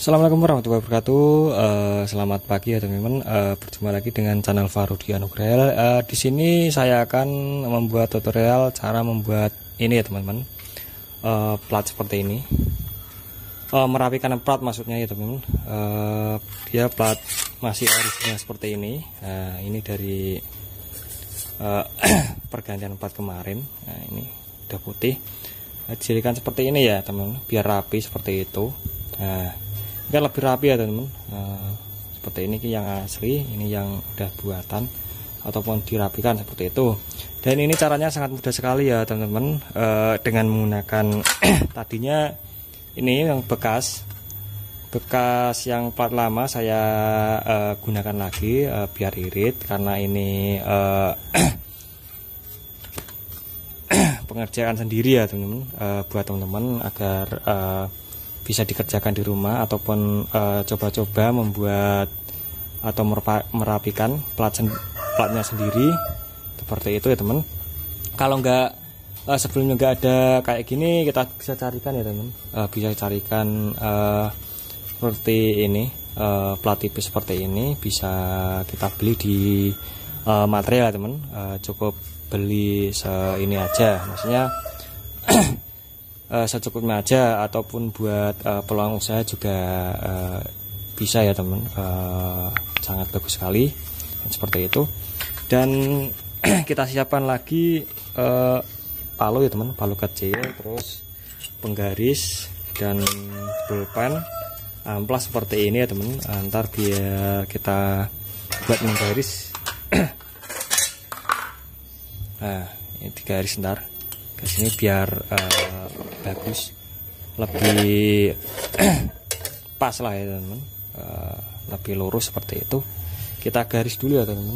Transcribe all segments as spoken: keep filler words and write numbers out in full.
Assalamualaikum warahmatullahi wabarakatuh. Uh, selamat pagi ya teman-teman. Uh, berjumpa lagi dengan channel Farudi Anugrah. Uh, di sini saya akan membuat tutorial cara membuat ini ya teman-teman. Uh, plat seperti ini. Uh, merapikan plat maksudnya ya teman-teman. Uh, dia plat masih original seperti ini. Uh, ini dari uh, pergantian plat kemarin. Nah ini udah putih. Uh, jadikan seperti ini ya teman-teman. Biar rapi seperti itu. Nah, kan lebih rapi ya teman-teman. Nah, seperti ini yang asli, ini yang udah buatan ataupun dirapikan seperti itu. Dan ini caranya sangat mudah sekali ya teman-teman. E, dengan menggunakan tadinya ini yang bekas bekas yang plat lama saya e, gunakan lagi e, biar irit, karena ini e, pengerjaan sendiri ya teman-teman, e, buat teman-teman agar e, bisa dikerjakan di rumah ataupun coba-coba uh, membuat atau merapikan plat sen platnya sendiri seperti itu ya teman. Kalau enggak uh, sebelumnya enggak ada kayak gini, kita bisa carikan ya teman, uh, bisa carikan uh, seperti ini, uh, plat tipis seperti ini bisa kita beli di uh, material ya teman. Uh, cukup beli se ini aja, maksudnya Uh, secukupnya aja, ataupun buat uh, peluang usaha juga uh, bisa ya teman. Uh, sangat bagus sekali seperti itu. Dan kita siapkan lagi uh, palu ya teman, palu kecil, terus penggaris dan pulpen, amplas seperti ini ya teman. Ntar biar kita buat menggaris. Nah ini digaris ntar ke sini biar uh, bagus, lebih pas lah ya teman-teman, uh, lebih lurus seperti itu. Kita garis dulu ya teman-teman.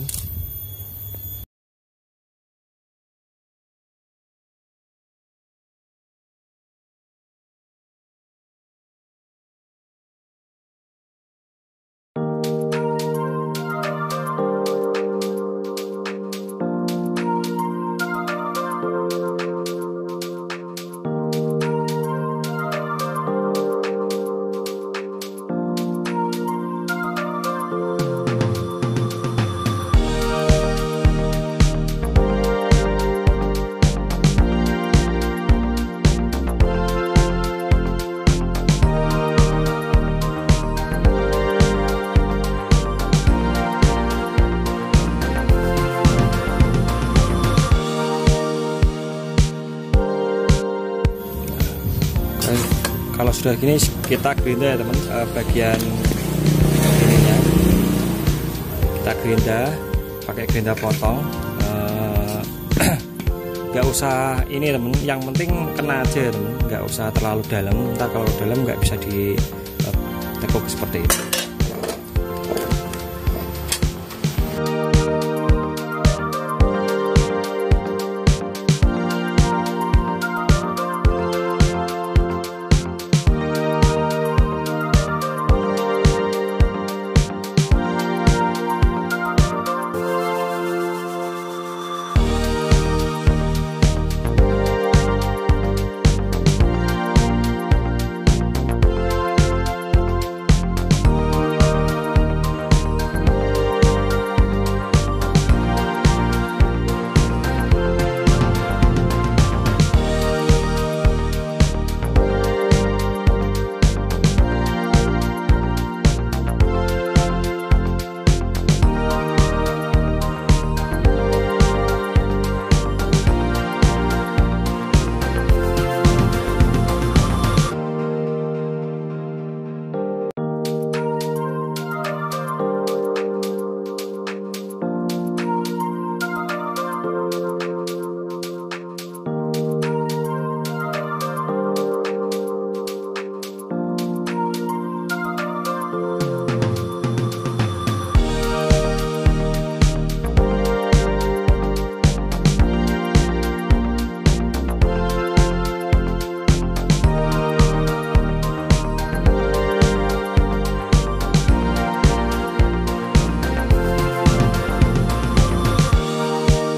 Kalau sudah gini kita gerinda ya teman, eh, bagian ininya kita gerinda pakai gerinda potong. Nggak eh, usah ini teman, yang penting kena aja ya teman, nggak usah terlalu dalam. Ntar kalau dalam nggak bisa ditekuk eh, seperti itu.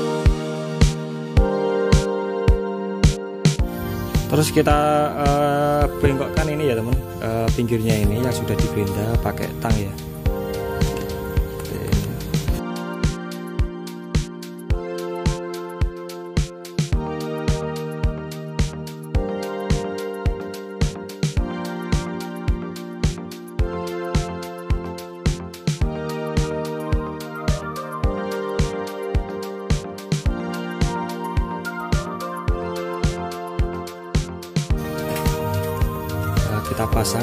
Terus kita uh, kita bengkokkan ini ya teman, uh, pinggirnya ini yang sudah digerinda pakai tang ya. Kita pasang.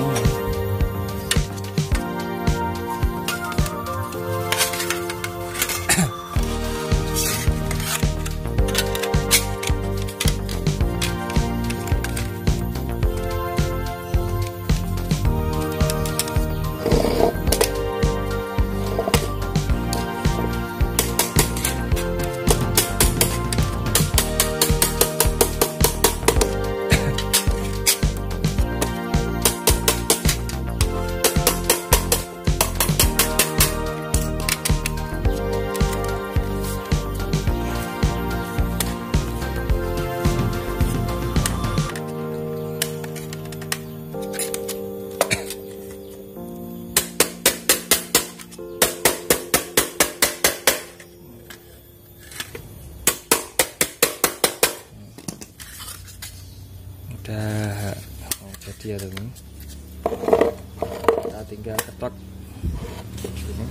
Udah mau jadi ya teman, kita tinggal ketok ini.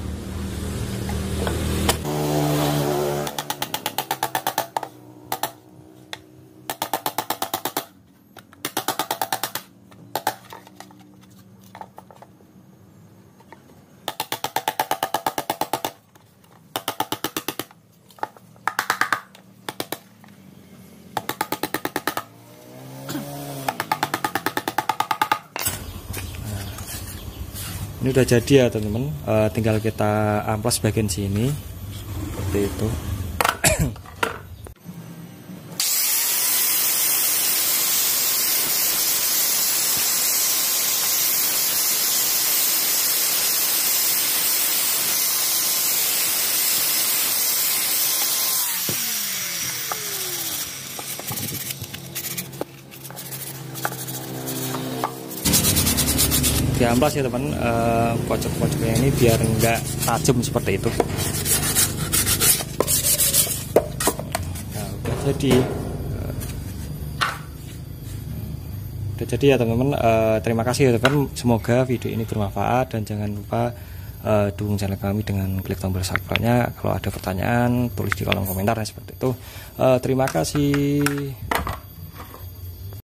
Ini udah jadi ya teman-teman, uh, tinggal kita amplas bagian sini seperti itu. Diamplas ya teman, uh, pojok-pojoknya ini biar enggak tajam seperti itu. Nah, udah jadi uh, udah jadi ya teman-teman. Uh, terima kasih ya teman, semoga video ini bermanfaat dan jangan lupa uh, dukung channel kami dengan klik tombol subscribe-nya. Kalau ada pertanyaan tulis di kolom komentar seperti itu. Uh, terima kasih.